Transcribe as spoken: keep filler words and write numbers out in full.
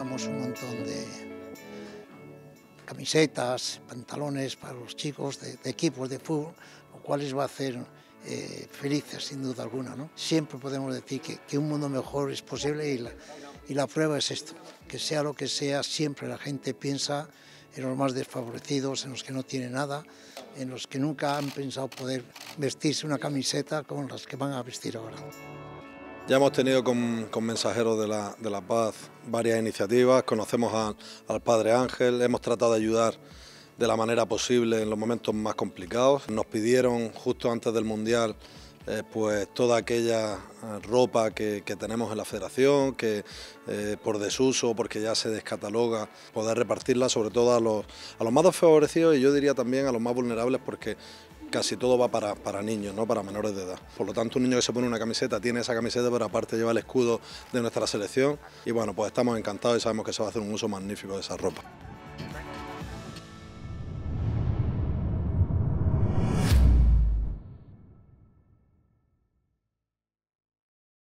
donamos un montón de camisetas, pantalones para los chicos de, de equipos de fútbol, lo cual les va a hacer eh, felices sin duda alguna, ¿no? Siempre podemos decir que, que un mundo mejor es posible y la, y la prueba es esto, que sea lo que sea, siempre la gente piensa en los más desfavorecidos, en los que no tienen nada, en los que nunca han pensado poder vestirse una camiseta como las que van a vestir ahora. Ya hemos tenido con, con Mensajeros de la, de la Paz varias iniciativas, conocemos a, al Padre Ángel, hemos tratado de ayudar de la manera posible en los momentos más complicados. Nos pidieron justo antes del Mundial eh, pues toda aquella ropa que, que tenemos en la Federación, que eh, por desuso, porque ya se descataloga, poder repartirla sobre todo a los, a los más desfavorecidos y yo diría también a los más vulnerables, porque casi todo va para, para niños, no para menores de edad. Por lo tanto, un niño que se pone una camiseta tiene esa camiseta, pero aparte lleva el escudo de nuestra selección y bueno, pues estamos encantados y sabemos que se va a hacer un uso magnífico de esa ropa.